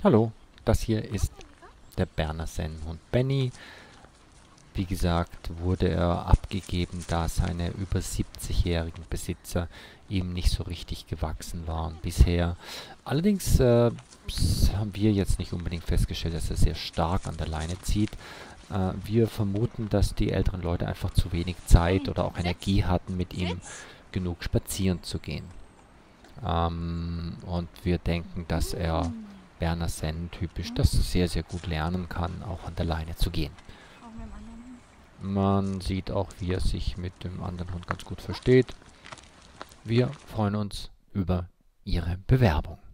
Hallo, das hier ist der Berner Sennenhund Benny. Wie gesagt, wurde er abgegeben, da seine über 70-jährigen Besitzer ihm nicht so richtig gewachsen waren bisher. Allerdings haben wir jetzt nicht unbedingt festgestellt, dass er sehr stark an der Leine zieht. Wir vermuten, dass die älteren Leute einfach zu wenig Zeit oder auch Energie hatten, mit ihm genug spazieren zu gehen. Und wir denken, dass er Berner Sennen typisch das sehr, sehr gut lernen kann, auch an der Leine zu gehen. Auch mit dem anderen Hund. Man sieht auch, wie er sich mit dem anderen Hund ganz gut versteht. Wir freuen uns über Ihre Bewerbung.